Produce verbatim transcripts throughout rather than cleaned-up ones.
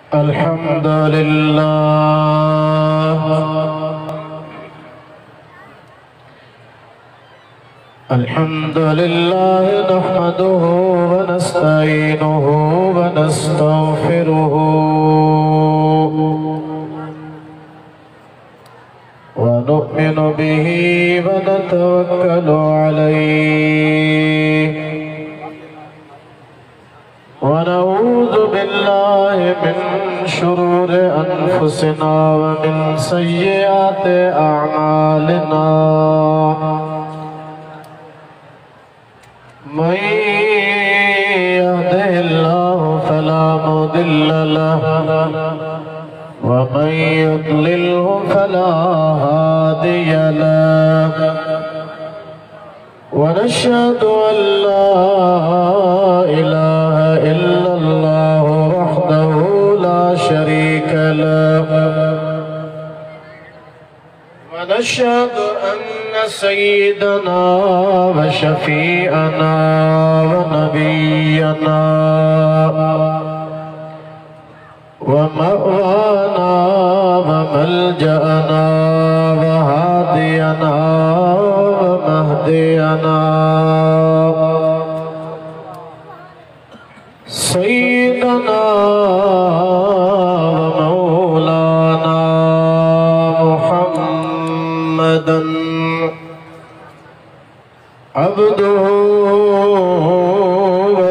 अल्हम्दुलिल्लाह अल्हम्दुलिल्लाह नहमदुहु व नस्तईनुहु व नस्तगफिरुहु व नु'मिनु बिही व नतवक्कलु अलैहि व नऊज़ु बिल्लाहि मिन शुरूरि अनफुसिना व मिन सय्यिआति अअमालिना मन यहदिहिल्लाहु फला मुदिल्ल लहु व मन युद्लिल्हु फला हादिय लहु व नशहदु अन ला इलाहा इल्लल्लाहु वहदहु ला शरीक लहु व नशहदु अन्न सय्यिदना व शफीअना व नबियना व मअवाना व मलजअना व हादियना व महदियना सय्यिदना व मौलाना मुहम्मदन अब्दुहु व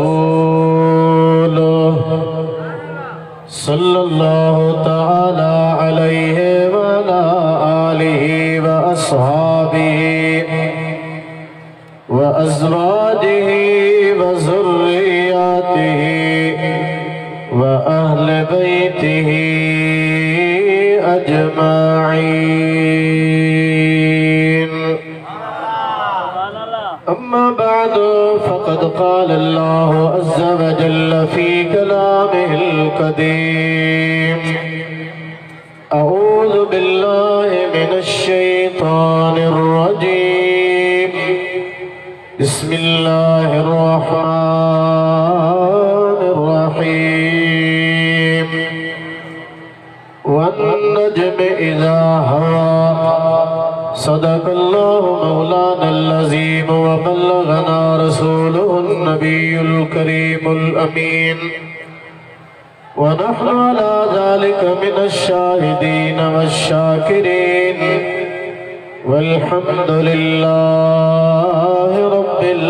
रसूलुहु सल्लल्लाहु तआला अलैहि व अला आलिहि व अस्हाबिहि व अज़वाजिहि व ज़ुर्रिय्यतिहि व अहले बैतिहि अजमाईन। अम्मा बाद फ़क़द क़ाल अल्लाहु अज़्ज़ व जल्ल फ़ी कलामिहिल क़दीम अऊज़ु बिल्लाहि मिनश शैतानिर रजीम बिस्मिल्लाहिर रहमानिर रहीम वन नज्मि इज़ा हवा सदक़ल्लाहु मौलानल अज़ीम व बल्लगना रसूलुहुन नबियुल करीमुल अमीन व नहनु अला ज़ालिका मिनश शाहिदीन वश्शाकिरीन वल्हम्दुलिल्लाहि रब्बिल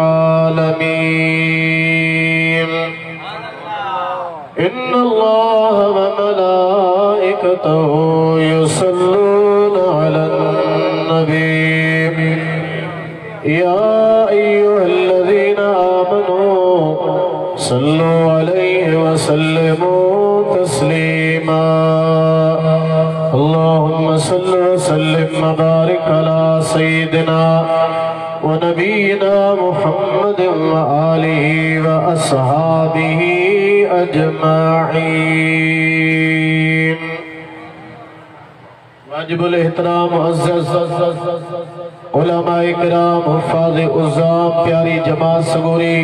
आलमीन। इन्नल्लाह व मलाइकतहु युसल्लूना अलन नबी या अय्युहल्लज़ीना आमनू सल्लु अलैहि व सल्लिमू तस्लीमा। अल्लाहुम्मा सल्लि व सल्लिम व बारिक अला सय्यिदिना व नबीना मुहम्मदिन व आलिहि व अस्हाबिहि अजमाईन। वाजिबुल एहतराम मुअज़्ज़ज़ उलमाए किराम हुफ़ाज़े उज़्ज़ाम प्यारी जमात सगोरी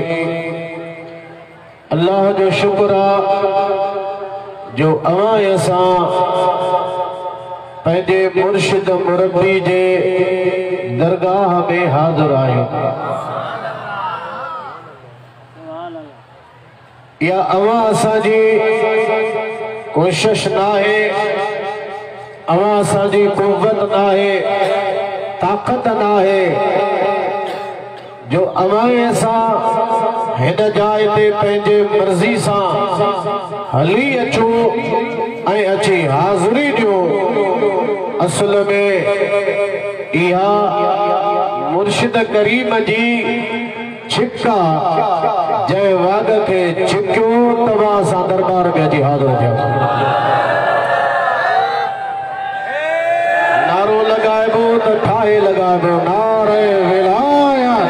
अल्लाह जो शुक्र जो अवां असां पंहिंजे मुर्शिद मुरब्बी जे दरगाह में हाज़िर आहियूं। या अवां असांजी कोशिश नाहे, अवां असांजी कुव्वत नाहे, ताक़त नाहे जो अवां असां हिन जाइ ते पंहिंजे मर्ज़ी सां हली अचूं ऐं अची हाज़िरी ॾियूं। असल में इहा मुर्शिद करीम जी छिका जंहिं वाग खे छिकियो तव्हां असां दरबार में अची हाज़िर थिया। नारो लॻाइबो त ठाहे लॻाइबो नारे विलायत।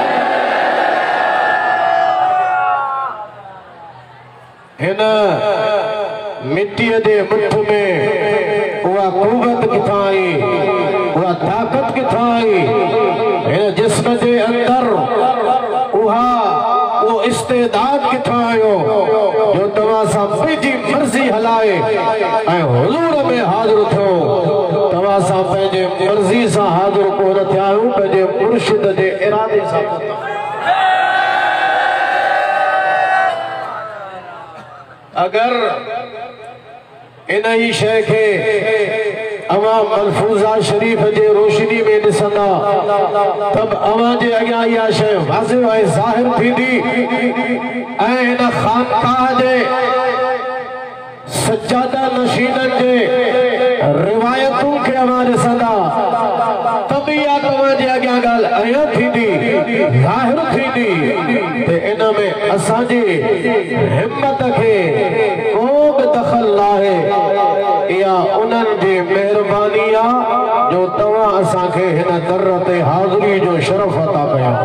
हिन मिट्टीअ जे मुठ में उहा कुव्वत किथां आई, उहा ताक़त किथां आई? हिन जिस्म जे अंदर उहा वो इस्तेदाद किथां आयो जो तव्हां सां पंहिंजी मर्ज़ी हलाए ऐं हुज़ूर में हाज़िर थियो। तव्हां सां पंहिंजे मर्ज़ी सां हाज़िर कोन थिया आहियूं, पंहिंजे मुर्शिद जे इरादे सां। अगर इन ही शइ खे अवां मलफूज़ा शरीफ जे रोशनी में ॾिसंदा तब अवां जे अॻियां इहा शइ वाज़िह ऐं ज़ाहिर थींदी ऐं इन खानकाह जे सज्जादा नशीननि जे रिवायतुनि खे अवां ॾिसंदा तब इहा तव्हां जे अॻियां ॻाल्हि अया थींदी ज़ाहिर थींदी ते इन में असांजी हिम्मत खे को बि दख़ल नाहे। इहा उन्हनि जी महिरबानी आहे जो तव्हां असांखे हिन दर ते हाज़िरी जो शरफ़ अता कयो।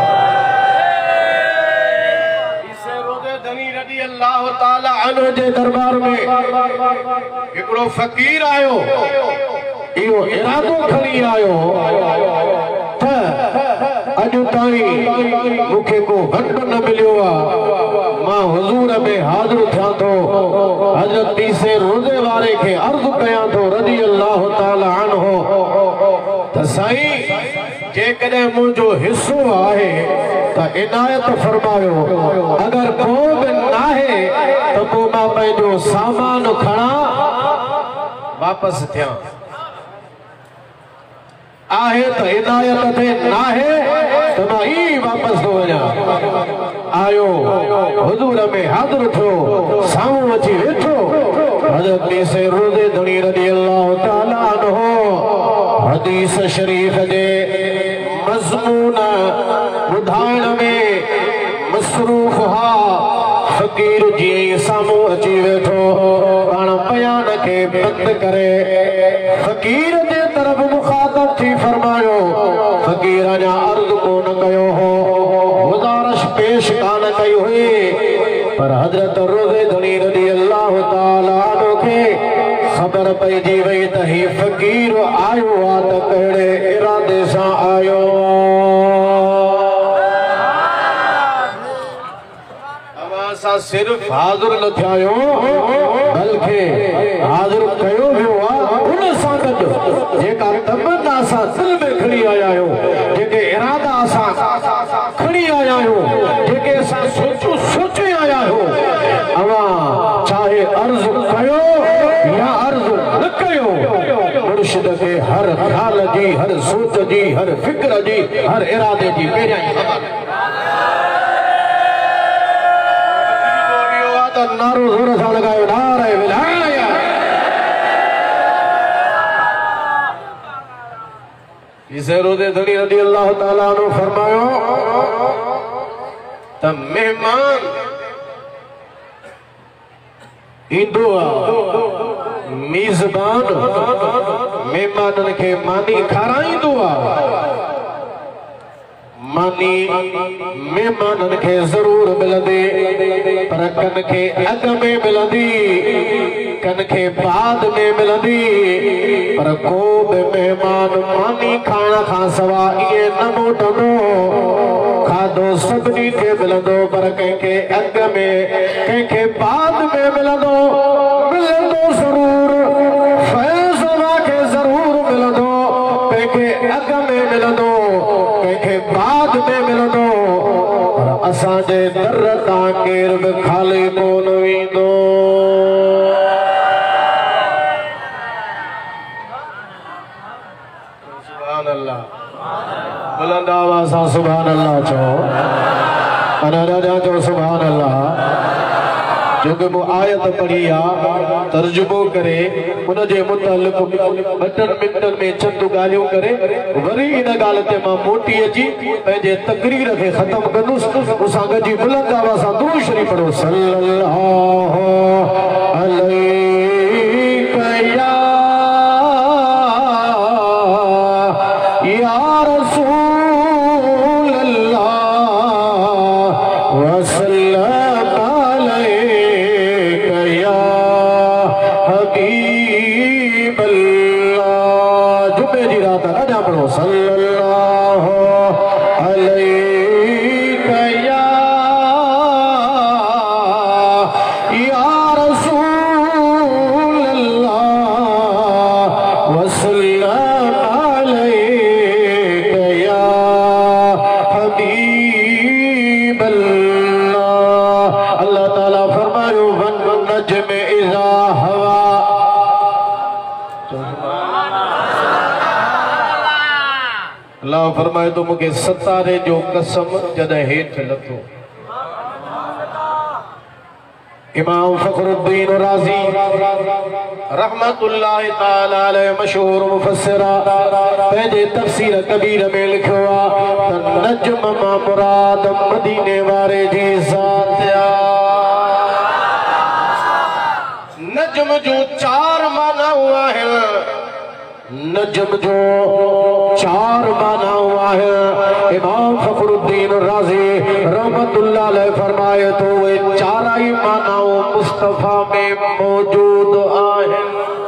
अल्लाह ताला अन्हु जे दरबार में हिकिड़ो फ़कीर आयो, इहो इरादो खणी आयो त अॼु ताईं मूंखे को वक़्त न मिलियो आहे, मां हुज़ूर में हाज़िर थियां थो। हज़रत तीसे रोज़े वारे खे अर्ज़ कयां थो रज़ी अल्लाह ताला अन्हु त साईं जेकॾहिं मुंहिंजो हिस्सो आहे त इनायत फरमायो, अगर को बि नाहे त पोइ मां पंहिंजो सामान खणा वापसि थियां। आहे त इनायत थे नाहे त मां ई वापसि थो वञा। आयो हुज़ूर में हाज़िर थियो, साम्हूं अची वेठो। हज़रत तीसे रोज़े धणी रज़ी अल्लाह ताला अन्हु हदीस शरीफ जे मज़मून ॿुधाइण में मसरूफ़ हा। फ़कीर जीअं साम्हूं अची वेठो पाण बयान खे बंद करे फ़कीर जे तरफ़ मुखातब थी फरमायो। फ़कीर अञा अर्ज़ कोन कयो हो, गुज़ारिश पेश कान कई हुई, पर हज़रत रोज़े धणी रज़ी अल्लाह ताला अन्हु खे ख़बर पइजी वई त ही फ़कीर आयो आहे त कहिड़े इरादे सां आयो। सिर्फ हाज़िर न थिया आहियो बल्कि हाज़िर कयो वियो आहे उन सां गॾु जेका तमन्ना असां दिल में खणी आया आहियूं, जेके इरादा असां खणी आया आहियूं, जेके असां सोचूं सोचे आया आहियूं, अवां चाहे अर्ज़ कयो या अर्ज़ न कयो, मुर्शिद खे हर ख़्याल जी, हर सोच जी, हर फ़िक्र जी, हर इरादे जी पहिरियां ई ख़बर नारो ज़ोर सां लगायो, नारे विलाया। तीसे रोज़े धणी रज़ी अल्लाह ताला अन्हु फरमायो त मेहमान ईंदो आहे, मेज़बान मेहमाननि खे मानी खाराईंदो आहे। मानी मेहमाननि खे ज़रूर मिलंदी, पर कन खे अॻ में मिलंदी, कन खे बाद में मिलंदी, पर को बि मेहमान मानी खाइण खां सवाइ इएं न मोटंदो। खाधो सभिनी खे मिलंदो, पर कंहिंखे अॻ में कंहिंखे बाद में मिलंदो। मिलंदो ज़रूर, फैज़ खे ज़रूर मिलंदो, कंहिंखे अॻ में मिलंदो, कंहिंखे बाद में मिलंदो, पर असांजे दर तां केर बि खाली कोन वेंदो। सुभान अल्लाह, बुलंद आवाज़ सां सुभान अल्लाह चओ, अना राजा चओ सुभान अल्लाह। जो कि वो आयत पढ़ी आ तर्जुमो करे उन जे मुतालिक बटन मिनटन में चंद गालियों करे वरी इन गाल ते मां मोटी अची पंहिंजे तकरीर खे ख़त्म कंदुसि। उसां गॾिजी बुलंद आवाज़ सां दुरूद शरीफ़ पढ़ो, सल्लल्लाहु अलैका या या रसूल अल्लाह वसल्लम अलैका या हबीब अल्लाह। जुमे जी रात अञा पढ़ो, सल्लल्लाहु अलैका या या रसूल अल्लाह वसल्लम अलैका या हबीब अल्लाह। अल्लाह ताला फरमायो वन वन नज्म इज़ा हवा। अल्लाह फरमाए तो मुझे सतारे जो कसम जद हेठ लथो। इमाम फखरुद्दीन राज़ी रहमतुल्लाहि ताला अलैहि मशहूर मुफस्सिर पंहिंजे तफसीर कबीर में लिखियो आहे त नजम मां मुराद मदीने वारे जी ज़ात आहे। नजम जो चार माना हुआ है, नजम जो चार माना हुआ है। इमाम फखरुद्दीन राज़ी रहमतुल्लाह अलैह फरमाए तो वे चार ही मानाओं मुस्तफा में मौजूद आहिन।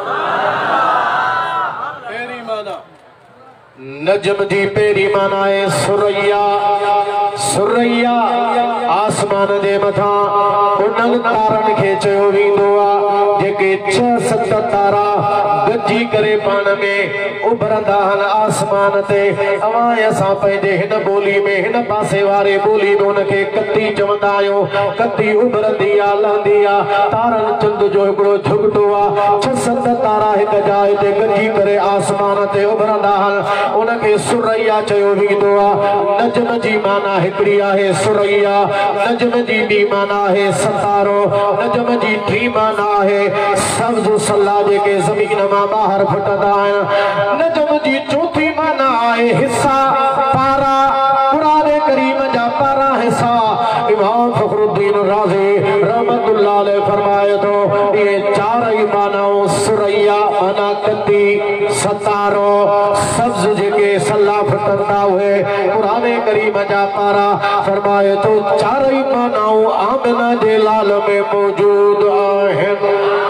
पहली माना नजम जी पहली माना है सुरैया। सुरैया आसमान जे मथा उन्हनि तारनि खे चयो वेंदो आहे जेके छह सत तारा गॾिजी करे पाण में उभरंदा आहिनि आसमान ते। अवां असां पंहिंजे हिन ॿोली में हिन पासे वारे ॿोली में उनखे कती चवंदा आहियूं। कती उभरंदी आहे लहंदी आहे तारनि चंद जो हिकिड़ो झुगटो आहे। छह सत तारा हिकु जाइ ते गॾिजी करे आसमान ते उभरंदा आहिनि उनखे सुरैया चयो वेंदो आहे। नजम जी माना हिकिड़ी आहे सुरैया, नजम जी ॿी माना आहे सतारो, नजम जी टी माना आहे सब्ज़ सल्ला जेके ज़मीन मां ॿाहिरि फुटंदा आहिनि। नजम जी चौथी माना आहे हिस्सा पारा, क़ुरान करीम जा पारा हिस्सा। इमाम फखरुद्दीन राज़ी रहमतुल्लाह अलैह फरमाए तो ये चार ही मानाओं सुरैया माना कती, सतारो, सब्ज़ जेके सल्ला फुटंदा हुए, क़ुरान करीम जा पारा फरमाए तो चार ही मानाओं आमिना जे लाल में मौजूद आहिनि।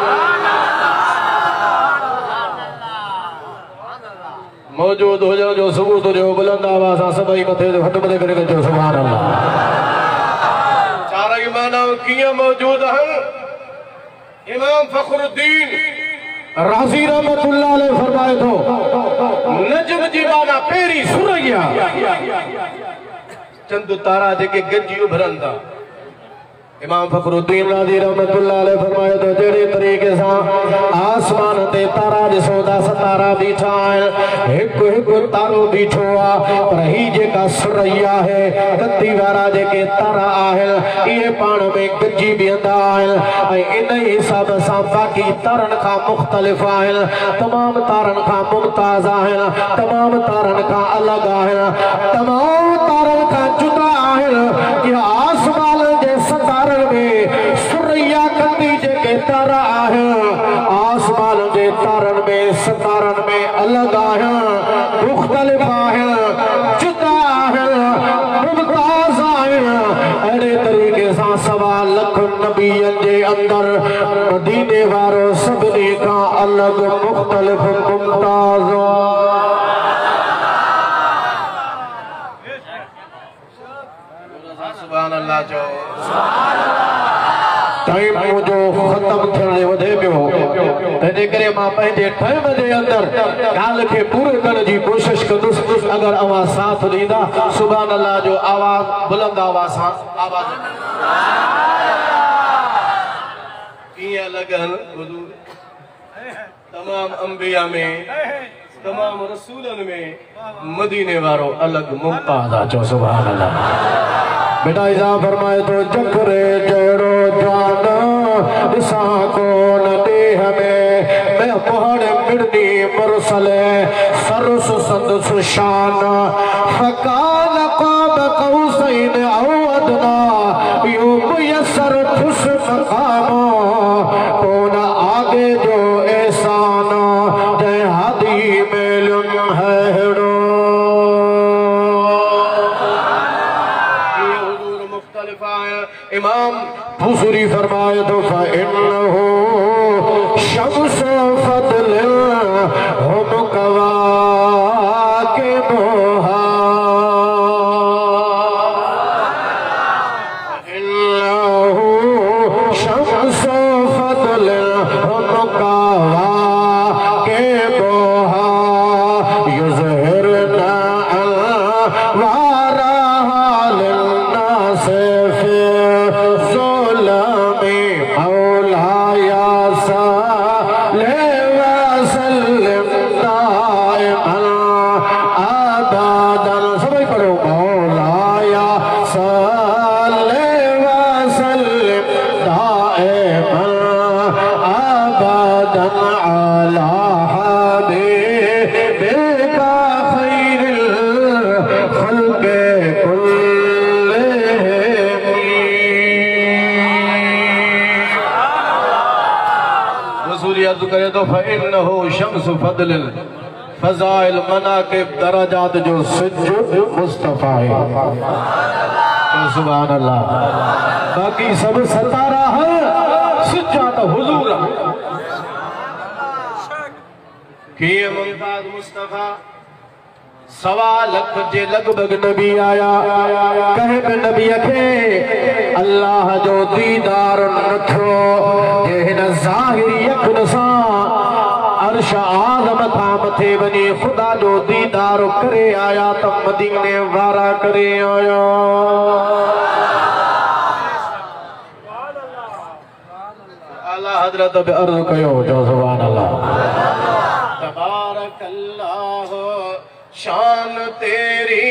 मौजूद हो जाओ जो सबूत जो बुलंद आवाज़ सां सभई मथे ते हथ मथे करे चओ सुभान अल्लाह। चार ही माना कीअं मौजूद आहिनि? इमाम फखरुद्दीन राज़ी रहमतुल्लाह अलैह फरमाए थो नजम जी माना पहिरीं सुरैया चंद तारा जेके गॾिजी उभरंदा। इमाम फखरुद्दीन राज़ी रहमतुल्लाह अलैह फरमाए तो जहिड़े तरीक़े सां आसमान ते तारा ॾिसो था सतारा बीठा आहिनि, हिकु हिकु तारो बीठो आहे पर ही जेका सुरैया आहे कती वारा जेके तारा आहिनि इहे पाण में गॾिजी बीहंदा आहिनि ऐं इन हिसाब सां बाक़ी तारनि खां मुख़्तलिफ़ आहिनि, तमामु तारनि खां मुमताज़ आहिनि, तमामु तारनि खां अलॻि आहिनि, तमामु तारनि खां जुदा आहिनि। इहा आसमान जे सतारनि में सुरैया कती जेके तारा आहिनि आसमान जे तारनि में सतारनि में अलॻि आहिनि, मुख़्तलिफ़ आहिनि, जुदा आहिनि, मुमताज़ आहिनि। अहिड़े तरीक़े सां सवा लख नबीअनि जे अंदरि मदीने वारो सभिनी खां अलॻि मुख़्तलिफ़ मुमताज़ सुभान अल्लाह जो टाइम जो खत्म थियण वधे पियो तंहिंजे करे मां पंहिंजे टाइम जे अंदरि ॻाल्हि खे पूरो करण जी कोशिश कंदुसि। अगरि अवां साथ ॾींदा सुभान अल्लाह जो आवाज़ बुलंद आवाज़ सां आवाज़ कीअं लॻनि हुज़ूर तमाम अंबिया में तमाम रसूलनि में मदीने वारो अलॻि मुमताज़ आहे। चओ सुभान अल्लाह। बेटा इज़ा फरमाए तो जखरे जड़ो जान दिसा कोन देह में मैं पहाड़ मिड़नी मुरसले सरस संदस शान फकाल क़ाब क़ौसैन औ अदना यो मुयस्सर खुश मकाम कोन आगे जो एहसान जय हादी मेलुम हैड़ो। इमाम भूसुरी फरमाए तो फ़इन्नहु शम्स फ़द्ल हुम कवाकिबुहा इन्नहु शम्स फ़द्ल मौला या साले वसल्लम दाइमन अबादन। सभी पढ़ो मौला या साले वसल्लम दाइमन अबादन अला हबीबिका खैरिल खल्क़ि करे तो फ़इन्नहु शम्सु फ़ज़लिल फ़ज़ाइल मनाक़िब दरजात जो सिज्जुद मुस्तफ़ा है। तो सुभान अल्लाह। बाकी सब सतारा है, सिज्जात हुजूर के मुमताज़ मुस्तफ़ा सवा लख जे लगभग नबी आया। कहे पे नबी खे अल्लाह जो दीदार नथो जे हिन ज़ाहिरी अखियुनि सां अर्श आज़म खां मथे वञी ख़ुदा जो दीदार करे आया त मदीने वारा करे आया। आला हज़रत बि अर्ज़ कयो जो सुभान अल्लाह। तबारक अल्लाह शान तेरी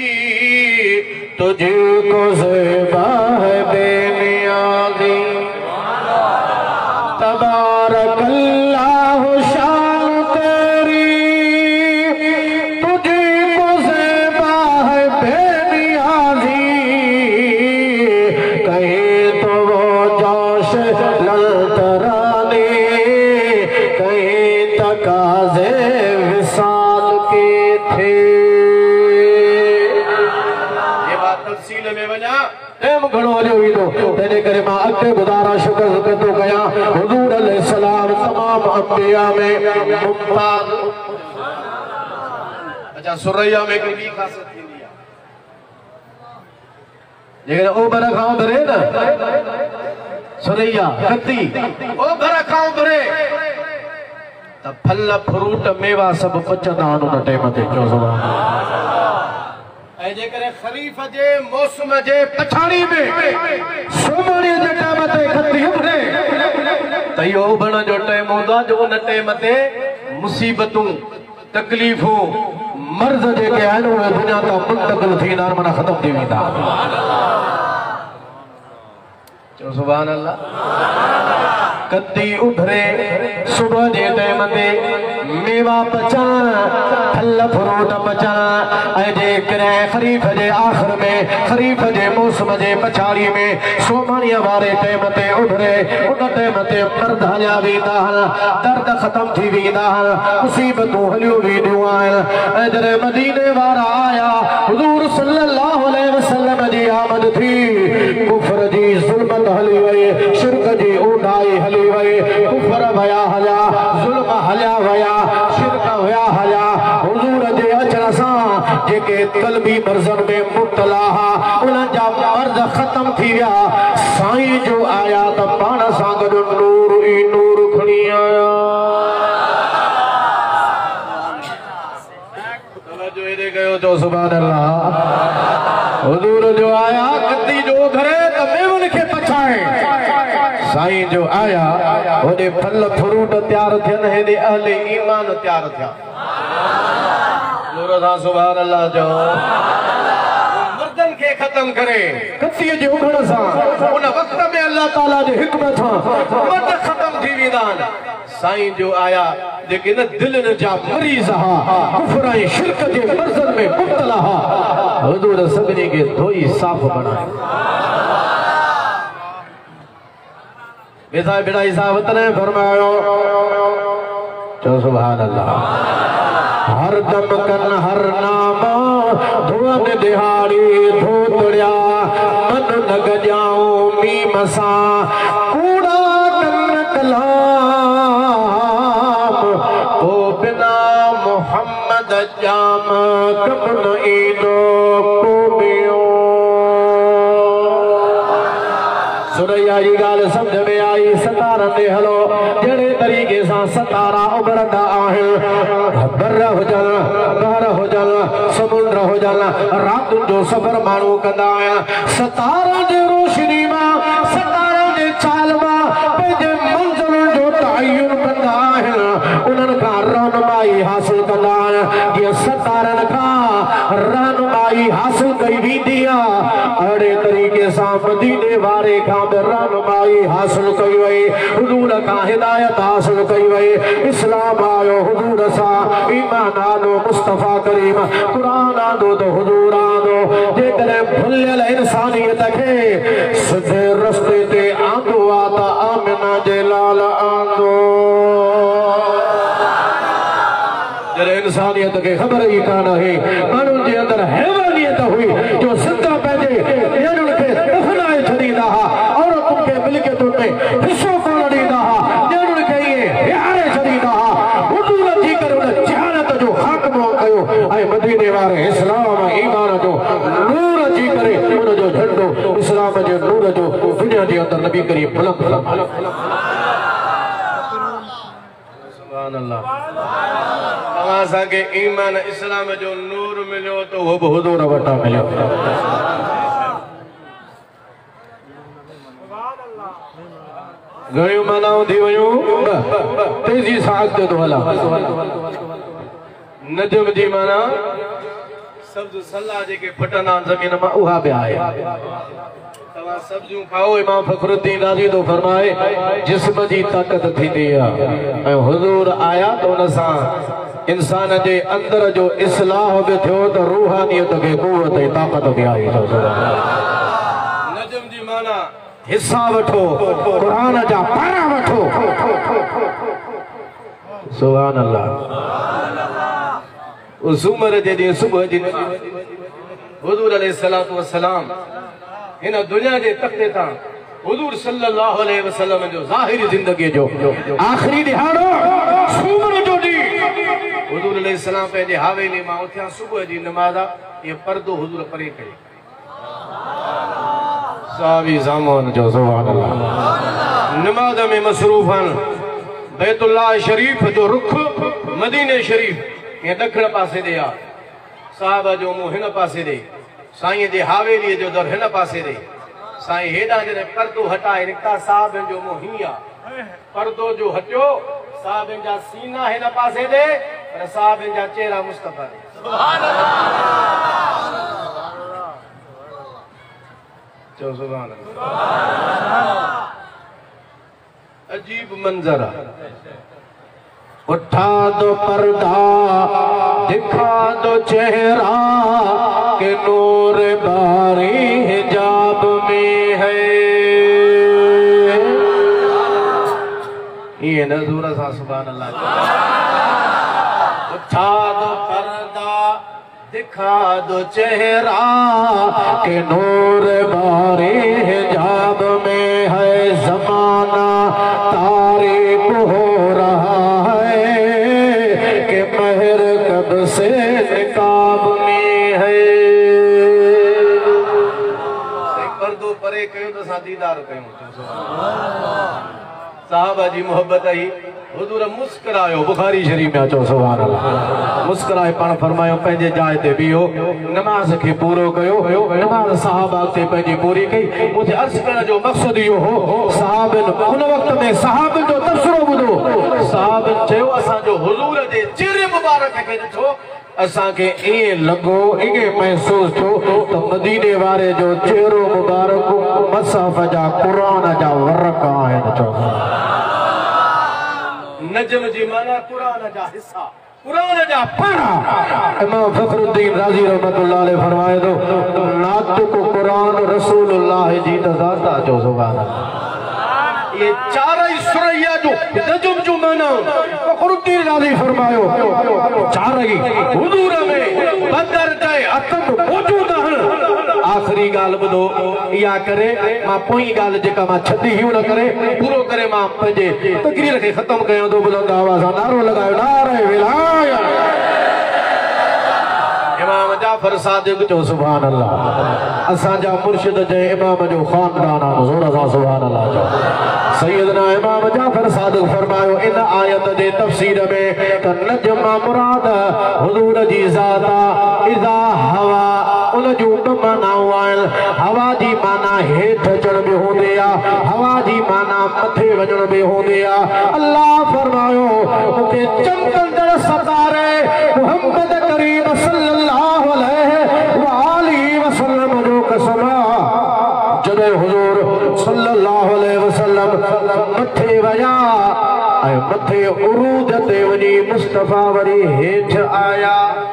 तुझको ज़ेबा है बेनियाज़ी। तबारक अल्लाह शान तेरी तुझको ज़ेबा है बेनियाज़ी। कहीं तो वो जोश ललतराने कहीं तकाज़े विसाल के थे। ये बात तफसील में वञा टाइम घणो हलियो वेंदो, तंहिंजे करे मां अॻिते गुज़ारा शुक्र कंदो कयां हुज़ूर अलैहिस्सलाम तमाम अंबिया में मुमताज़। अच्छा सुरैया में हिकिड़ी ॿी ख़ासियत थींदी आहे, जेकॾहिं ओभर खां भरे न सुरैया कती ओभर खां भरे त फल फ्रूट मेवा सभु पचंदा आहिनि उन टाइम ते। चओ सुभाण ऐं जेकॾहिं ख़रीफ़ जे मौसम जे पछाड़ी में सोमणी जे टाइम ते खती उभरे त इहो उभरण जो टाइम हूंदो आहे जो उन टाइम ते मुसीबतूं तकलीफ़ूं मर्ज़ जेके आहिनि उहे दुनिया तां मुंतक़िल थींदा आहिनि, माना ख़तम थी वेंदा। चओ सुभान अल्लाह। कती उभरे सुबह जे टाइम ते मेवा पचण फल फ्रूट पचण ऐं जेकॾहिं ख़रीफ़ जे आख़िर में ख़रीफ़ जे मौसम जे पछाड़ी में सोमाणीअ वारे टाइम ते उभरे उन टाइम ते मर्द हलिया वेंदा आहिनि, दर्द ख़तम थी वेंदा आहिनि, मुसीबतूं हलियूं वेंदियूं आहिनि। ऐं जॾहिं मदीने वारा आया हुज़ूर सल्लल्लाहु अलैहि वसल्लम जी आमद थी, कुफ़र जी ज़ुल्मत हली वई, शिरक जी ऊंधाई हली वई, कुफ़र वया हलिया, ज़ुल्म हलिया वया, शिरक वया हलिया। हुज़ूर जे अचण सां जेके क़ल्बी मर्ज़नि में मुब्तला हुआ उन्हनि जा मर्ज़ ख़तम थी विया। साईं जो आया त पाण सां गॾु नूर ई नूर खणी आया। तवज्जो हेॾे कयो जो सुभान अल्लाह। हुज़ूर जो आया कती जो घरे त मेवनि खे पछाए। साईं जो आया होॾे फल फ्रूट तैयार थियनि, हेॾे अहले ईमान तैयार थिया। जोर सां सुभान अल्लाह जो। मर्दनि खे ख़तम करे कतीअ जे उभरण सां उन वक़्त में अल्लाह ताला जे हिकमत सां मर्द ख़तम थी वेंदा आहिनि। साईं जो आया जेके न दिलनि जा मरीज़ हा, कुफ़र ऐं शिरक जे मर्ज़नि में मुब्तला हा, हुज़ूर सभिनी खे धोई साफ़ बणाए। बेसा बिड़ाई साहब ने फरमायो चो सुभान अल्लाह। हर दम कन हर नाम धुअन दिहाड़ी धोतड़िया मन न गजाऊं मीम सां कूड़ा कन कलाम ओ बिना मोहम्मद जाम कब न ईंदो कोमियो। सुरैया जी ॻाल्हि सम्झ में आई। सतारा ते हलो जहिड़े तरीक़े सां सतारा उभरंदा आहिनि, बर हुजनि बहर हुजनि समुंड हुजनि, रातुनि जो सफ़र माण्हू कंदा आहिनि। सतारा जे रोशनी मां सतारा जे चाल मां कई वेंदी आहे अड़े तरीक़े सां मदीने वारे खां बि रहनुमाई हासिल कई वई हुजूर खां हिदायत हासिल कई वई इस्लाम आयो हुजूर सां ईमान आंदो मुस्तफा करीम कुरान आंदो तो हुजूर आंदो जेकॾहिं भुलियल इंसानियत खे सिधे रस्ते ते आंदो आहे त आमिना जे लाल आंदो जॾहिं इंसानियत खे ख़बर ई कान हुई माण्हुनि जे अंदरि हैवानियत हुई जो सिधा पंहिंजे ॼणनि खे दफ़नाए छॾींदा हुआ औरतुनि खे मिल्कियतुनि में हिसो कोन ॾींदा हुआ ॼणनि खे ईअं विहारे छॾींदा हुआ हुजूर अची करे उन जहानत जो ख़ात्मो कयो ऐं मदीने वारे इस्लाम ईमान जो नूर अची करे उन जो झंडो इस्लाम जे नूर जो दुनिया जे अंदरि नबी करीम बुलंद बुलंद सुभान अल्लाह असां के ईमान इस्लाम जो नूर मिलियो तो वो भी हुजूर वटां मिलियो घणियूं मानाऊं थी वयूं तेजी सां अॻिते थो हलां नजम जी माना सब्ज सलाह जेके फटंदा ज़मीन मां उहा बि आहे तव्हां सब्जियूं खाओ इमाम फखरुद्दीन राज़ी थो फरमाए जिस्म जी ताक़त थींदी आहे ऐं हुजूर आया त उन सां इंसान जे अंदर जो इस्लाह बि थियो त रूहानियत खे क़ुव्वत ऐं ताक़त बि आई नजम जी माना हिस्सा वठो कुरान जा पारा वठो सुभान अल्लाह उसूमर जे ॾींहुं सुबुह जी हुजूर अलैहिस्सलातु वस्सलाम हिन दुनिया जे तख़्ते तां हुजूर सल्लल्लाहु अलैहि वसल्लम जो ज़ाहिरी ज़िंदगी जो आखिरी ॾिहाड़ो सूमर जो ॾींहुं हुजूर अलैहिस्सलाम पंहिंजे हवेली मां उथिया सुबुह जी नमाज़ ये पर्दो हुजूर परे कई साहबी सामोन जो सुभान अल्लाह नमाज़ में मसरूफ़ आहिनि बैतुल्लाह शरीफ जो रुख मदीने शरीफ ये ॾखण पासे ॾे आहे साहब जो मुंहुं हिन पासे ॾे साईं जे हवेली जो दर हिन पासे ॾे साईं हेॾा जॾहिं पर्दो हटाए निकिता साहब जो मुंहुं हीअं आहे पर्दो जो हटियो साहब जा सीना हिन पासे ॾे पर साहब जा चेहरा मुस्तफा ॾे सुभान अल्लाह चओ सुभान अल्लाह अजीब मंजर आहे उठा दो पर्दा दिखा दो चेहरा के नूर बारी हिजाब में है ये नजूर सा सुभान अल्लाह उठा दो पर्दा दिखा दो चेहरा के नूर बारी हिजाब में है जमाना तारीफ हो रहा से निकाब में है पर्दो परे कयो तो सा दीदार कयो साहबा जी मोहब्बत आई हुजूर मुस्कुरायो बुखारी शरीफ में अचो सुभान अल्लाह मुस्कुराए पाण फरमायो पंहिंजे जाइ ते बीहो नमाज खे पूरो कयो नमाज साहबा ते पंहिंजी पूरी कई मुझे अर्ज़ करण जो मक़सद इहो हो साहबन उन वक्त में साहबन जो तबसरो ॿुधो साहबन चयो असां जो हुजूर जे चेहरे मुबारक खे ॾिठो असां के ये लगो ये महसूस थियो त मदीने वारे जो चेहरो मुबारक मसहफ जा कुरान जा वर्क आहिनि चओ नजम जी माना कुरान जा हिस्सा कुरान जा पारा इमाम फखरुद्दीन राज़ी रहमतुल्लाह अलैह फरमाए तो नातुक कुरान रसूलुल्लाह जी तज़ाता जो सुभान अल्लाह ये चार ही सुरैया जो नजम जो माना फखरुद्दीन राज़ी फरमायो चार ही हुजूर में बदर जाए अतम मौजूद आहिनि आखिरी गाल ॿुधो इहा करे मां पोई गाल जेका मां छदी ही न करे पूरो करे मां पंहिंजे तकरीर खे ख़त्म कयां थो बुलंद आवाज़ सां नारो लॻायो नारे विलायत इमाम जाफर सादिक जो सुभान अल्लाह असां जा मुर्शिद जे इमाम जो खानदान आहे ज़ोर सां सुभान अल्लाह जो सैयदना इमाम जाफर सादिक फरमायो इन आयत जे तफसीर में त नजम मुराद हुजूर जी ज़ात इज़ा हवा उन जो मानाऊं आहिनि हवा जी माना हेठि अचण में हूंदी आहे हवा जी माना मथे वञण में हूंदी आहे अल्लाह फरमायो मूंखे चमकंदड़ सतारे मुहम्मद करीम सल्लल्लाहु अलैहि व आलिहि मथे वया ऐं मथे उरूज ते वञी मुस्तफा वरी हेठ आया।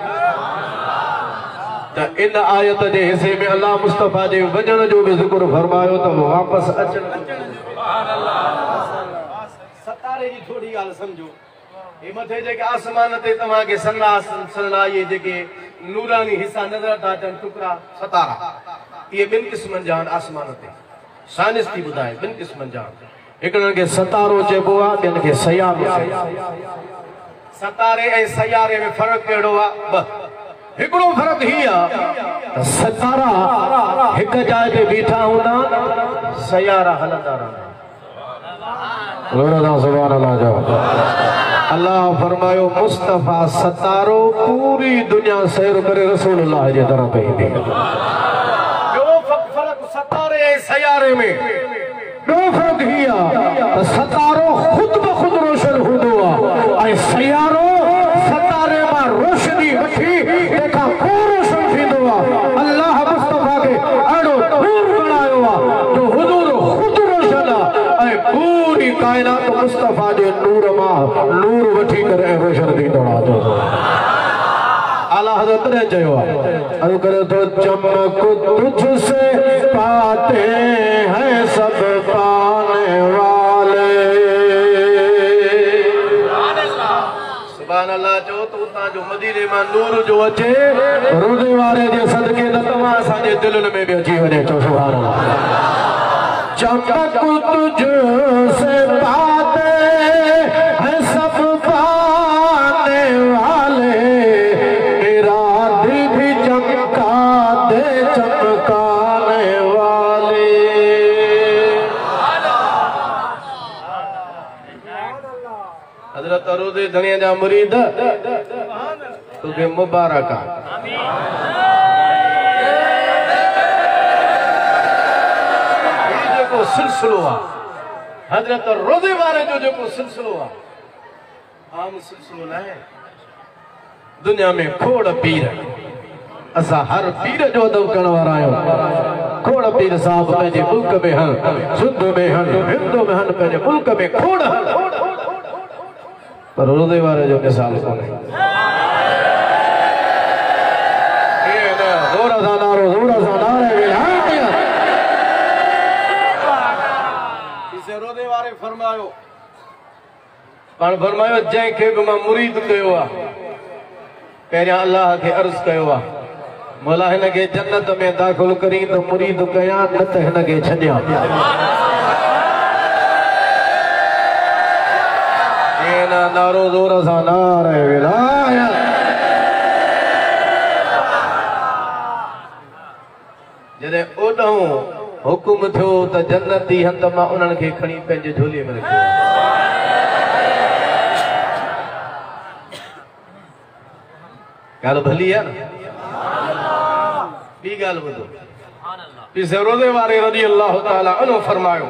त इन आयत जे हिसे में अल्लाह मुस्तफा जे वञण जो भी ज़िक्र फरमायो त वापस अचण। सतारे जी थोड़ी गाल समझो। ये मथे जेके आसमान ते तवा के सन्ना सन्ना ये जेके नूरानी हिस्सा नजर था अचन टुकड़ा सतारा ये बिन किस्मन जान आसमान ते साइंस थी बुधाए बिन किस्मन जान। हिकड़न के सतारो चइबो आ ॿियनि खे सयारो। सतारे ऐं सयारे में फर्क कहिड़ो आहे? ब हिकड़ो फर्क ही आ सतारा हिक जाइ ते बीठा हूंदा सयारा हलंदा रहंदा। सुभान अल्लाह जो अल्लाह फरमायो मुस्तफा सतारो पूरी दुनिया सैर करे रसूलुल्लाह जे तरह पे ईंदी। ॿियो फर्क सतारे ऐं सयारे में ॿियो फर्क ही आ सतारो खुद ब खुद रोशन हूंदो आ ऐं सयारो सतारे मां रोशनी वठी तंहिंखां पोइ रोशन थींदो आ। अल्लाह मुस्तफा खे अहिड़ो नूर बणायो आ जो हुजूर खुद रोशन आ ऐं पूरी कायनात मुस्तफा जे नूर मां नूर वठी करे रोशन थींदो आ। आला हज़रत ने चयो अर्ज़ करे तो चमक तुझसे पाते हैं सब पाने वाले। सुभान अल्लाह जो तो उतां जो मदीने मां नूर जो अचे रोज़े वारे जे सदके त तव्हां असांजे दिलनि में बि अची वञे। चो सुभान अल्लाह। चमक तुझसे पाते हैं सब पाने वाले चमकाने वाले। हजरत रोज़े धनिया जा मुरीद तुझे मुबारक आ। ये जो सिलसिलो आ हजरत रोज़े वारे जो जो सिलसिलो आ आम सिलसिलो न है। दुनिया में खोड़ पीर असा हर पीर जो अदब करण वारा आहियूं। खोड़ पीर साहब पंहिंजे मुल्क में हन सिंध में हन हिंद में हन पंहिंजे मुल्क में खोड़ हन पर रोज़े वारे जो मिसाल कोन्हे। ये न ज़ोर सां नारो ज़ोर सां नारे विलायत इसे रोज़े वारे फरमायो पाण फरमायो जंहिंखे बि मां मुरीद कयो आहे पहिरियां अल्लाह खे अर्ज़ कयो आहे मौला हिन खे जन्नत में दाख़िल करी तो मुरीद कया न त हिन खे छॾिया। ये ना नारो ज़ोर सां नारे विलायत। जॾहिं ओॾहूं हुकुम थियो त जन्नती हंध मां उन्हनि खे खणी पंहिंजे झोलीअ में रखियो। ॻाल्हि भली आहे न। ॿी ॻाल्हि ॿुधो पीसे रोज़े वारे रज़ी अल्लाह ताला अन्हु फरमायो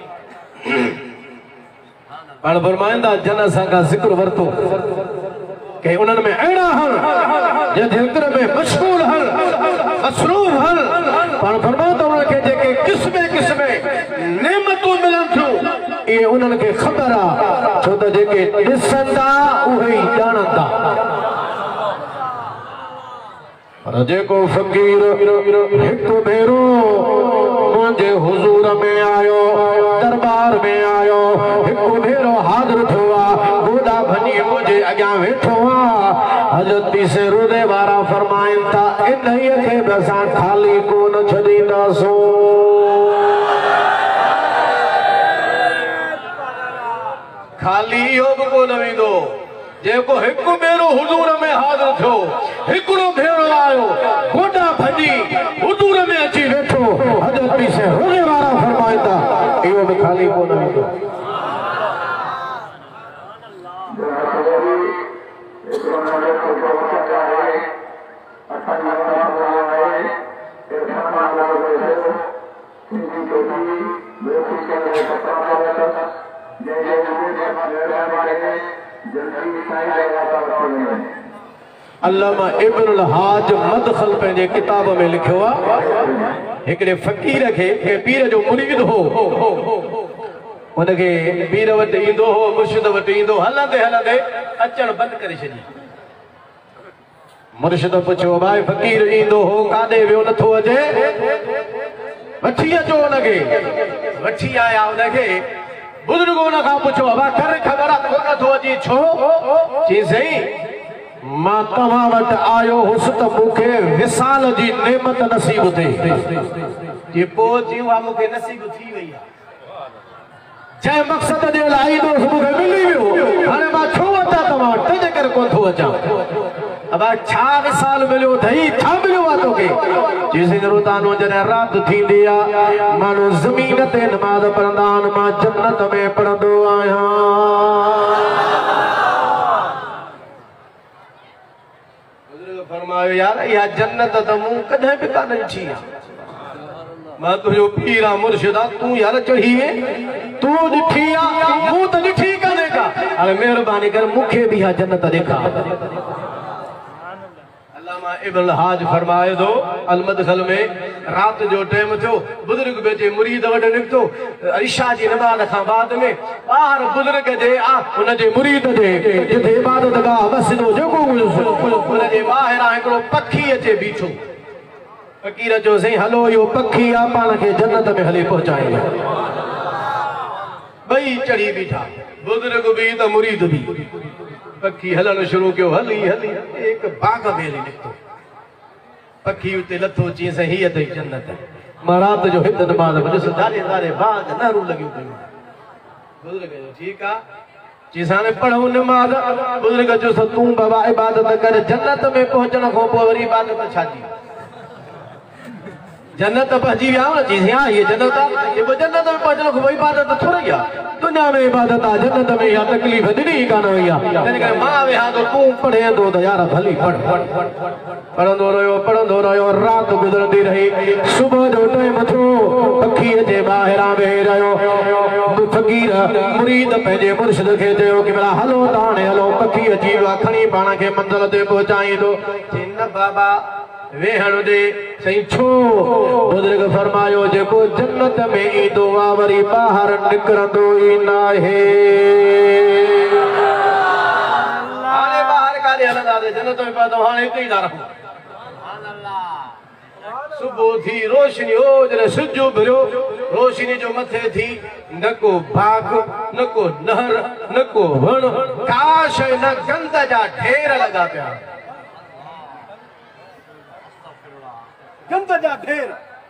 पाण फरमाईंदा जन असां खां ज़िक्र वरितो के उन्हनि में अहिड़ा हन जे ज़िक्र में मशगूल हन मसरूफ़ हन। पाण फरमायो त उन्हनि खे जेके क़िस्मे क़िस्मे नेमतूं मिलनि थियूं इहे उन्हनि खे ख़बर आहे छो त जेके ॾिसंदा उहे ई ॼाणंदा। जेको फ़कीर हिकु भेरो मुंहिंजे हुज़ूर में आयो दरबार में आयो हिकु भेरो हाज़िर थियो आहे गोॾा भञी मुंहिंजे अॻियां वेठो आहे। हज़रत पीसे रोज़े वारा फरमाइनि था इन्हीअ खे बि असां ख़ाली कोन छॾींदासूं। ख़ाली इहो बि कोन वेंदो जेको हिकु भेरो हुज़ूर में हाज़िर थियो हिकिड़ो भेरो आयो गोॾा भॼी हुज़ूर में अची वेठो हज़रत पीसे रोज़े वारा फरमाईंदा इहो बि ख़ाली कोन वेंदो। अल्लामा इब्नुल हाज मदखल पंहिंजे किताब में लिखियो आहे हिकिड़े फ़कीर खे के पीर जो मुरीद हो उनके पीर वटि ईंदो हो मुर्शिद वटि ईंदो हलंदे हलंदे अचण बंदि करे छॾी मुर्शिद पुछियो भाई फ़कीर ईंदो हो काॾे वियो नथो अचे वठी अचो उनखे वठी आया उनखे बुजुर्ग उन खां पुछियो अबा कर ख़बर आहे कोन नथो अचे छो चई सही मां तव्हां वटि आयो हुअसि त मूंखे विसाल जी नेमत नसीब थिए जे पोइ चयो आहे मूंखे नसीब थी वई आहे जंहिं मक़सद जे लाइ ईंदो मूंखे मिली वियो हाणे मां छो अचां तव्हां वटि तुंहिंजे करे कोन थो अचां अब छा विसाल मिलियो अथई छा मिलियो आहे तोखे जेसीं रोज़ानो जॾहिं राति थींदी आहे माण्हू ज़मीन ते नमाज़ पढ़ंदा आहिनि मां जन्नत में पढ़ंदो आहियां बुज़ुर्ग फरमायो यार इहा जन्नत त मूं कॾहिं बि कान ॾिठी आहे मां तुंहिंजो पीर आहे मुर्शिद आहे तूं यार चढ़ी वे तूं ॾिठी आहे मूं त ॾिठी कान्हे का हाणे महिरबानी कर मूंखे बि इहा जन्नत ॾेखार अल्लामा इब्न हाज फरमाए थो अलमदखल में रात जो टाइम थियो बुजुर्ग बेचे मुरीद वटि निकितो ईशा जी नमाज़ खां बाद में ॿाहिरि बुजुर्ग जे आ हुन जे मुरीद जे जिथे इबादत गाह मस्जिदो जेको हुन जे ॿाहिरां हिकिड़ो पखी अचे बीठो फ़कीर जो सही हलो यो पखी आ पाण खे जन्नत में हली पहुचाए ॿई चढ़ी बीठा बुजुर्ग भी त मुरीद भी पखी हलण शुरू कयो हली हली एक बाग में हली निकितो पखी उते लथो चई सही हीअ अथई जन्नत मां राति जो हिते नमाज़ ॾिस दारे दारे बाग नहरूं लॻियूं पयूं बुजुर्ग जो ठीकु आहे चई हाणे पढ़ूं नमाज़ बुजुर्ग जो तूं बाबा इबादत कर जन्नत में पहुचण खां पोइ वरी इबादत छाजी जन्नत पहुंची विया न चीज़ हाँ ये जन्नत ये वो जन्नत में पहुंचने को वही इबादत थोड़ी है दुनिया में इबादत आ जन्नत में या तकलीफ दी ही कान हुई है यानी कि मां वे हां तो तू पढ़े दो तो यार भली पढ़ पढ़ंदो रहियो पढ़ंदो रहियो रात गुजरती रही सुबह जो टाइम थियो पखी जे ॿाहिरां वेही रहियो फ़कीर मुरीद पंहिंजे मुर्शिद खे चयो कि भला हलो त हाणे हलो पखी अची वियो आहे खणी पाण खे मंज़िल ते पहुचाईंदो न बाबा वेहण दे सही छो बुजुर्ग फरमायो जेको जन्नत में ईंदो आहे वरी ॿाहिरि निकिरंदो ई नाहे हाणे ॿाहिरि काॾे हलंदासीं जन्नत में पहुतो हाणे हिते ई था रहूं सुबुह थी रोशनी हो जॾहिं सिज उभिरियो रोशनी जो मथे थी न को बाग न को नहर न को वण का शइ न गंद जा ढेर लॻा पिया गंद जा ढेर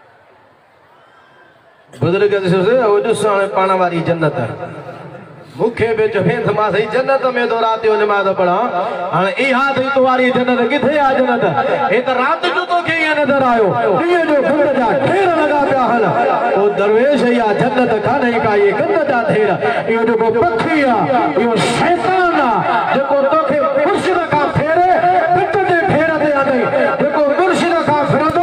बुजुर्ग ॾिस हाणे पाण वारी जन्नत मूंखे बि चवें त मां सही जन्नत में तो राति जो नमाज़ पढ़ा हाणे इहा अथई तुम्हारी जन्नत किथे आहे जन्नत हे त राति जो तोखे ईअं नज़र आयो ॾींहं जो गंद जा ढेर लॻा पिया हल ओ दरवेश इहा जन्नत कान्हे का इहे गंद जा ढेर इहो जेको पखी आहे इहो शैतान आहे जेको तोखे मुर्शिद खां फेरे पिट जे फेर ते अथई जेको मुर्शिद खां फिरंदो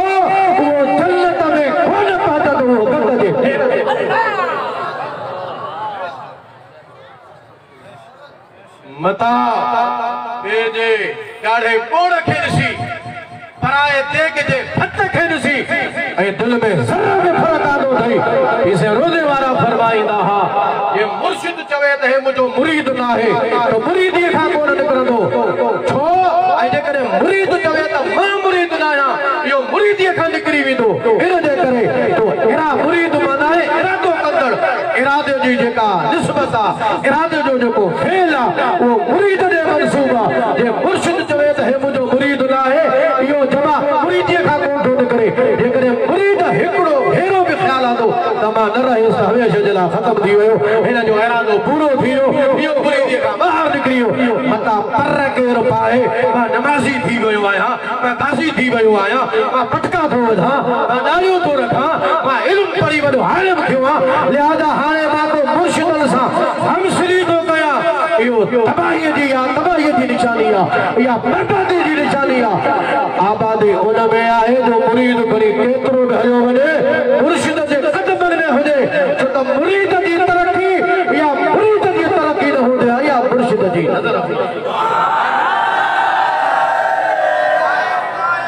मता बेजे ॾाढे कोड़ खे ॾिसी पराए तेग जे फट खे ॾिसी ऐं दिल में ज़रा बि फ़र्क़ु आंदो अथई इसे रोज़े वारा फरमाईंदा हा जे मुर्शिद चवे त हे मुंहिंजो मुरीद न आहे त मुरीदीअ खां कोन निकिरंदो छो ऐं जेकॾहिं मुरीद चवे त मां मुरीद न आहियां इहो मुरीदीअ खां निकिरी वेंदो इन जे करे तो अहिड़ा मुरीद माना आहे इरादो कंदड़ इरादे जी जेका निस्बत आहे इरादे जो जेको फेल आहे उहो मुरीद जे मंसूब आहे जे मुर्शिद चवे त हे मुंहिंजो मुरीद न आहे इहो जमा मुरीदीअ खां कोन थो निकिरे जेकॾहिं मुरीद हिकिड़ो भेरो बि ख़्यालु आंदो त मां न रहियुसि हमेशह जे लाइ ख़तमु थी वियो हिन जो इरादो पूरो थी वियो इहो मुरीदीअ खां ॿाहिरि निकिरी वियो मता पर केरु पाए मां नमाज़ी थी वियो आहियां मां दासी थी वियो आहियां मां पटका थो वधां मां ॾाढ़ियूं थो रखां मां इल्मु पढ़ी वॾो आलिम थियो आहियां लिहाज़ा हाणे मां को मुर्शिदनि सां हमसिली थो कयां इहो तबाहीअ जी आहे तबाहीअ जी निशानी आहे इहा बर्बादी जी निशानी आहे आबादी उन में आहे जो मुरीद भली केतिरो बि हलियो वञे मुर्शिद जे क़दमनि में हुजे छो त मुरीद जी तरक़ी इहा मुरीद जी तरक़ी न हूंदी आहे इहा मुर्शिद जी नज़र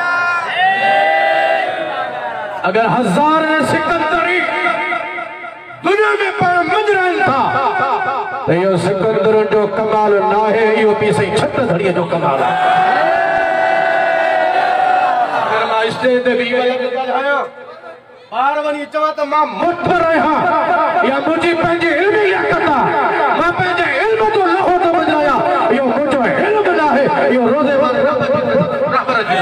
अगर हजार सिकंदरी दुनिया में पाण मंजराइन था तो यो सिकंदर जो कमाल ना है यो पी सही छत धड़िए जो कमाल है अगर मां स्टेज ते भी अलग ॻाल्हायां बार वनी चवां त मां मुठ रहा या मुझी पंहिंजे इल्म लियाकत मां पंहिंजे इल्म जो लहो तो बजाया यो मुझो इल्म ना है यो रोज़े वाले रब जी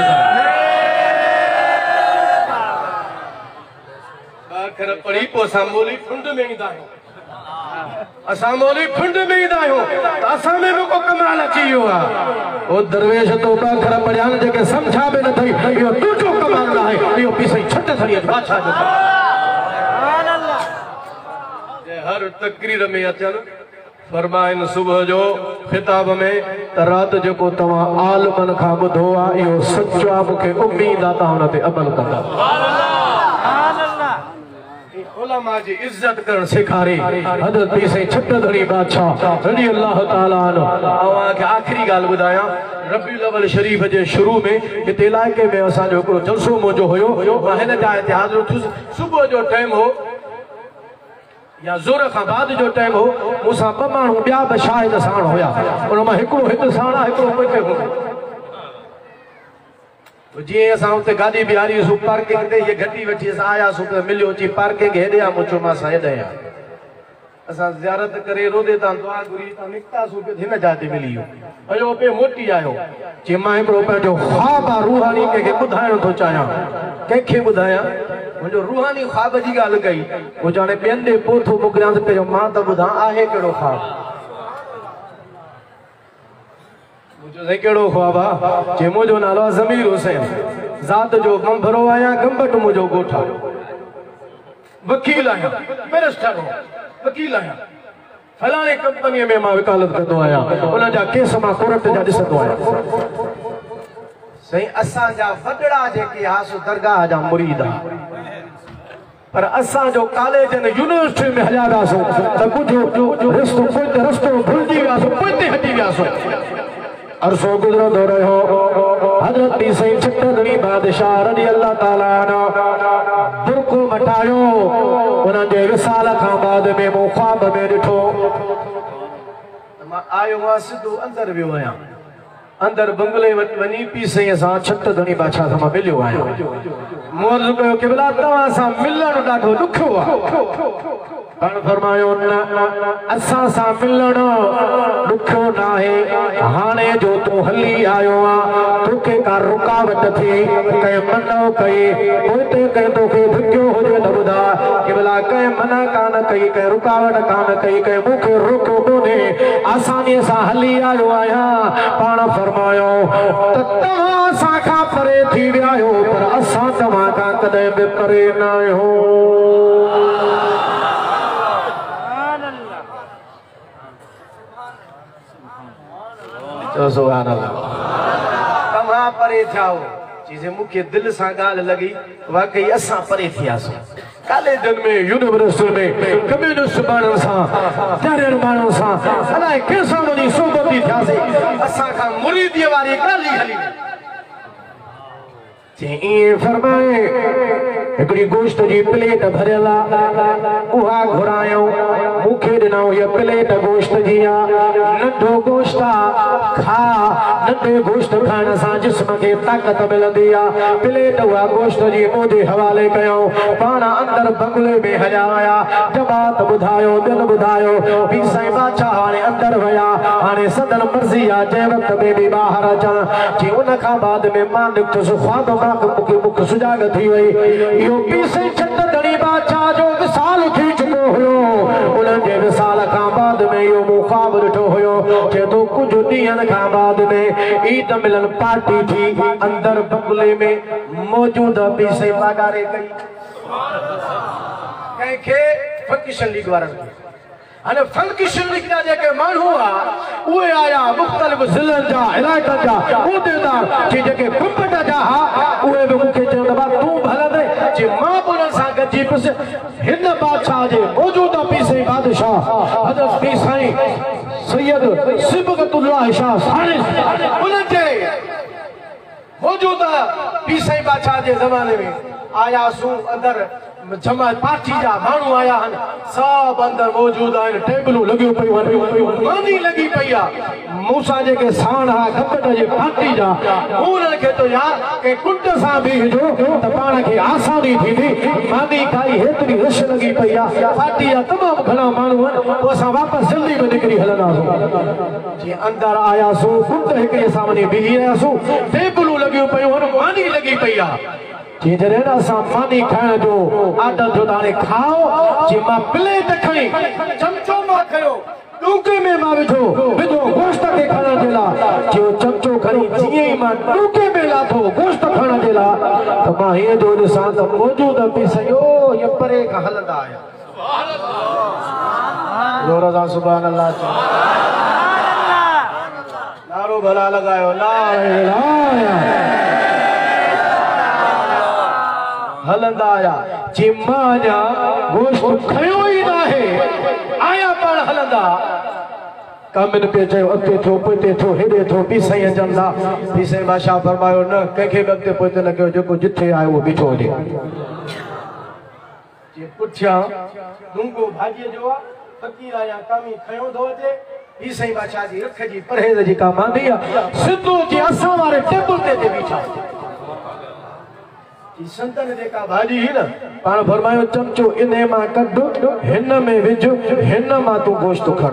आखिर पढ़ी पो सामोली फुंड में ईंदा आहियूं असां मोली फुंड में ईंदा आहियूं त असां में बि को कमाल अची वियो आहे ओ दरवेश तो बाखर पढ़ियान जेके समझा बि न थई यो तुझो कमाल ना है यो पी सही छत धड़िए बादशाह जो सुभान अल्लाह जे हर तकरीर में अचन फरमाइन सुबह जो खिताब में त रात जेको तव्हां आलमन खां ॿुधो आहे इहो सचो आहे मूंखे उम्मीद आहे तव्हां हुन ते अमल कंदा उलमा जी इज्जत करण सेखारे हज़रत पीसे छत धड़ी बादशाह रज़ी अल्लाह ताला अन्हु अवां खे आखिरी ॻाल्हि ॿुधायां रबीउल अव्वल शरीफ जे शुरू में हिते इलाइक़े में असांजो हिकिड़ो जलसो मुंहिंजो हुयो मां हिन जाइ ते हाज़िर थियुसि सुबुह जो टाइम हो या ज़ोर खां बाद जो टाइम हो मूंसां ॿ माण्हू ॿिया बि शाहिद साण हुया उन मां हिकिड़ो हिकु साण आहे हिकिड़ो पोइ हो जी असां उते गाॾी बीहारीसीं पार्किंग ते ये घटी वठी असां आयासीं त मिलियो अची पार्किंग हेॾे आहे मुचो मां सां हेॾे आहे असां ज़ियारत करे रोदे तां दुआ घुरी तां निकितासीं त हिन जाइ ते मिली वियो अॼो पे मोटी आयो जे मां हिकिड़ो पंहिंजो ख़्वाब आहे रूहानी कंहिंखे ॿुधाइण थो चाहियां कंहिंखे ॿुधायां मुंहिंजो रूहानी ख़्वाब जी ॻाल्हि कई पोइ ॼाणे ॿियनि ॾे पोइ थो मोकिलियांसि पहिरियों मां त ॿुधां आहे कहिड़ो ख़्वाब कहिड़ो ख्वाब आहे जे मुंहिंजो नालो आहे ज़मीर हुसैन ज़ात जो मंभरो आहियां गंबट मुंहिंजो ॻोठ आहे वकील आहियां बैरिस्टर वकील आहियां फलाणे कंपनीअ में मां वकालत कंदो आहियां उन जा केस मां कोर्ट जा ॾिसंदो आहियां साईं असांजा वॾड़ा जेके आहे सो दरगाह जा मुरीद आहे पर असांजो कॉलेज ऐं यूनिवर्सिटी में हलिया वियासीं त कुझु रस्तो पोइ रस्तो भुलिजी वियासीं पोइ ते हटी वियासीं अरसो गुज़रंदो रहियो हज़रत पीसे छत धड़ी बादशाह रज़ी अल्लाह ताला अन्हु बुरको मटायो उन्हनि जे विसाल खां बाद में मूं ख्वाब में ॾिठो मां आयो आहियां सिधो अंदरि वियो आहियां अंदरि बंगले वटि वञी पीसे सां छत धड़ी बादशाह सां मां मिलियो आहियां मूं अर्ज़ु कयो कि भला तव्हां सां मिलणु ॾाढो ॾुखियो आहे पाण फरमायो न असां सां मिलणु ॾुखियो न आहे हाणे जो तूं हली आयो आहे तोखे का रुकावट थी कंहिं मनो कई पोइ ते कंहिं तोखे धिकियो हुजे त ॿुधा कि भला कंहिं मना कान कई कंहिं रुकावट कान कई कंहिं मूंखे रोकियो कोन्हे आसानीअ सां हली आयो आहियां पाण फरमायो त तव्हां असां खां परे थी विया आहियो पर असां तव्हां खां कॾहिं बि परे न आहियूं सुभान अल्लाह तव्हां परे थियाओ चीज़े मूंखे दिलि सां ॻाल्हि लॻी वाकई असां परे थियासीं कॉलेजनि में यूनिवर्सिटी में कम्युनिस्ट माण्हुनि सां तरियल माण्हुनि सां अलाए कंहिंसां वञी सोबती थियासीं असां खां मुरीदीअ वारी ॻाल्हि हली इएं फरमाए हिकिड़ी गोश्त जी प्लेट भरियल उहा घुरायूं मूंखे ॾिनऊं हीअ प्लेट गोश्त जी आहे नंढो गोश्त आहे खा नंढे गोश्त खाइण सां जिस्म खे ताक़त मिलंदी आहे प्लेट उहा गोश्त जी मुंहिंजे हवाले कयूं पाण अंदरि बंगले में हलिया विया जमात ॿुधायो दिलि ॿुधायो पी साईं बादशाह हाणे अंदरि विया हाणे सदन मर्ज़ी आहे जंहिं वक़्त में बि ॿाहिरि अचनि जी उन खां बाद में मां निकितुसि ख्वाब मां मूंखे मुख सुजाग थी वई इहो पी साईं छत धड़ी बादशाह जो विसाल थी चुको हुयो उन्हनि जे विसाल खां बाद में इहो मूं ख्वाब ॾिठो हुयो चए थो कुझु ॾींहंनि खां बाद में ईद मिलन पार्टी थी अंदरि बंगले में मौजूद पी साईं बागारे कई कंहिंखे फंक्शन लीग वारनि खे हाणे फंक्शन लीग जा जेके माण्हू आहे उहे आया मुख़्तलिफ़ ज़िलनि जा इलाइक़नि जा उहिदेदार जे जेके कुंबट जा हा उहे बि मूंखे चवंदा भाउ तूं भलंदे जे मां बि उन्हनि सां गॾिजी पियुसि हिन बादशाह जे मौजूदा पी साईं बादशाह हज़रत पी साईं सैयद सिबगतुल्लाह शाह सानिस उन्हनि जे मौजूदा पी साईं बादशाह जे ज़माने में आयासूं अंदरि जमा पार्टी जा माण्हू आया आहिनि सभु अंदरि मौजूद आहिनि टेबलूं लॻियूं पियूं आहिनि मानी लॻी पई आहे मूंसां जेके साण हा घपट जे पार्टी जा उन्हनि खे तो यार के कुंड सां बीहजो त पाण खे आसानी थींदी मानी खाई हेतिरी रश लॻी पई आहे पार्टी जा तमामु घणा माण्हू आहिनि पोइ असां वापसि जल्दी में निकिरी हलंदासीं जीअं अंदरि आयासीं कुंड हिकिड़े सां वञी बीही रहियासीं टेबलूं लॻियूं पियूं आहिनि मानी लॻी पई आहे जी जॾहिं असां मानी खाइण जो आदत जो हाणे खाओ जी मां प्लेट खणी चमचो मां खयो डूके में मां विझो विझो गोश्त खे खणण जे लाइ जो चमचो खणी जीअं ई मां डूके में लाथो गोश्त खणण जे लाइ त मां हीअं जो ॾिसां त मौजूद पई सॼो हीअं परे खां हलंदा आया ज़ोर सां सुभान अल्लाह नारो भला लॻायो नारे हलंदा आया जी मां गोश्त खयो ई नाहे आया पाण हलंदा कामिन पे चयो अॻिते थियो पोइते थियो हेॾे थियो ॿी साईं जंदा ॿी साईं बादशाह फरमायो न कंहिंखे बि अॻिते पोइते न कयो जेको जिथे आयो उहो बीठो हुजे जी पुठियां डूंगो भाॼीअ जो आहे फ़क़ीर आया कामी खयो थो अचे ॿी साईं बादशाह जी रख जी परहेज़ जी का मांदी आहे सिधो जी असां वारे टेबल ते बीठा संतन जेका भाॼी ही न पाण फरमायो चमचो इन मां कढ हिन में विझ हिन मां तूं गोश्त खण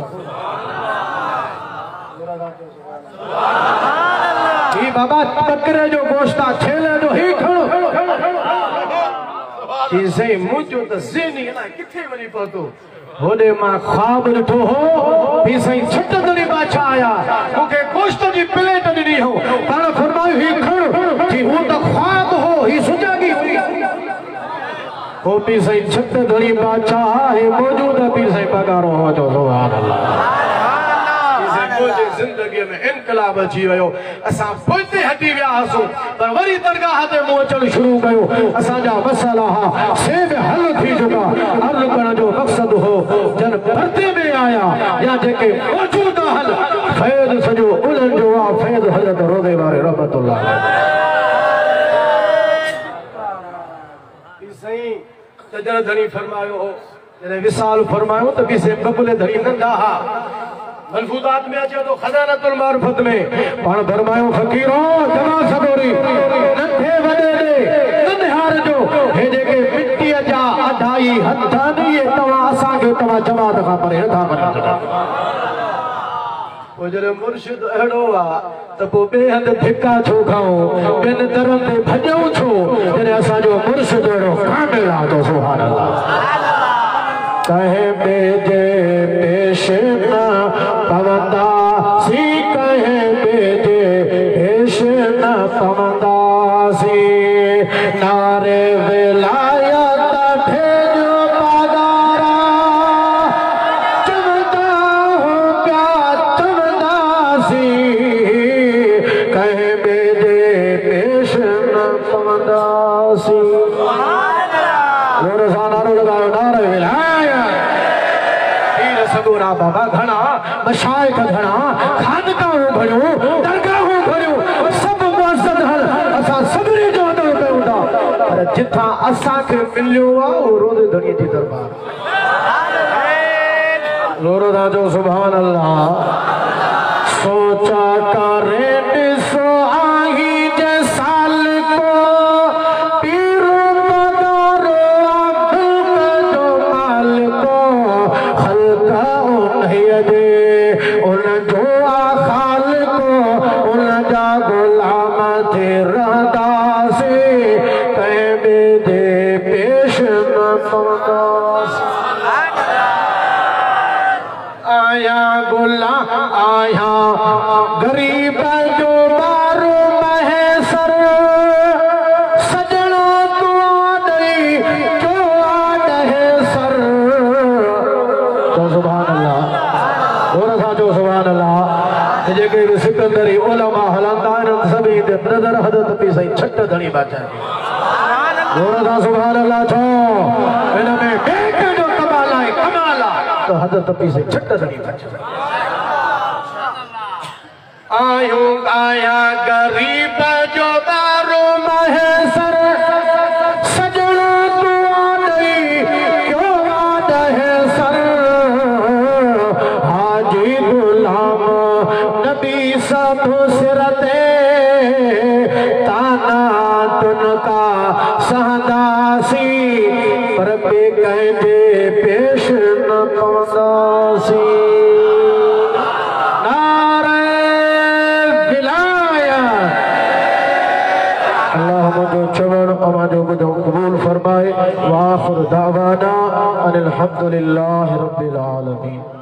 ही बाबा बकरे जो गोश्त आहे छेले जो ही खण ही सही मुंहिंजो त ज़हनी अलाए किथे वञी पहुतो होॾे मां ख्वाब ॾिठो हो ही साईं छट दड़ी बादशाह आया मूंखे गोश्त जी प्लेट ॾिनी हो पाण फरमायो ही खण जी हू त ख्वाब हो ही सुजागी हुई हो पी साईं छट दड़ी बादशाह है मौजूद पी साईं पगारो हो जो सुभान अल्लाह मुझे जिंदगी में इनकलाब अची वियो असां पोइते हटी विया हुआसीं पर वरी दरगाह ते मूं अचणु शुरू कयो असांजा मसला हा से बि हल थी चुका अर्ज़ करण जो मक़सदु हो जन परते में आया या जेके मौजूद हल फैज़ सॼो उन्हनि जो आहे फैज़ हज़रत रोज़े वारे रहमतुल्लाह सही तजर धणी फरमायो हो जॾहिं विसाल फरमायो त बि से बबुले धणी नंढा हा मलफूज़ात में अचे तो खजानतुल मारिफत में पाण फरमायो फ़कीरो जमा सदोरी नंढे वॾे दे नंढार जो हे जेके मिट्टीअ जा अढाई हथ आहिनि तव्हां असांखे तव्हां जमात खां परे नथा कढो पोइ जॾहिं मुर्शिद अहिड़ो आहे त पोइ ॿिए हंधि धिका छो खाऊं ॿिनि दरनि ते भॼूं छो जॾहिं असांजो मुर्शिद अहिड़ो कामिल आहे तो सुभान अल्लाह कहे बेजे पेश न पवंदा सी कहे बेजे पेश न पवंदा सी नारे विलायत भेजो पगारा चवंदा हो प्यार चवंदा सी कहे बेजे पेश न पवंदा सी जोर सां नारो लगायो नारे विलायत सगोरा बाबा घणा मशाइख घणा खानकाऊं घणियूं दरगाहूं घणियूं सभु मुअज़्ज़ज़ हल असां सभिनी जो अदब कयूं था पर जिथां असांखे मिलियो आहे उहो रोज़े धणीअ जी दरबार ज़ोर सां चओ सुभान अल्लाह सोचा करे ॾिसो आही जे साल को पीरो पगारो अखिल जो माल को उन जो खाल को उन जा गुलाम थे रहंदासी कंहिं ॿिए जे पेश न पवंदासी आया गुलाम आया गरीब जो ॿारो महेसर सजणो तू ॾई जो आॾे सर तो सुभान अल्लाह और साजो सुभान अल्लाह जेके भी सिकंदरी उलमा हलंदा आहिनि सभी ते नज़र हदत पई सही छट धणी बादशाह और सा सुभान अल्लाह छो इन में के जो कमाल आहे कमाल आहे तो हदत पई सही छट धणी बादशाह आयो आया गरीब जो ॿारो महेसर सजणो तू कोई गुलाम नबी साधु सिरते ताना तुनका सहदासी पर पे कहते पेश न पौदासी नारे विलायत अल्लाह जो चवण हमारे बुदो कबूल फरमाए। वाखिर दावाना अनिल हम्दुलिल्लाहि रब्बिल आलमीन।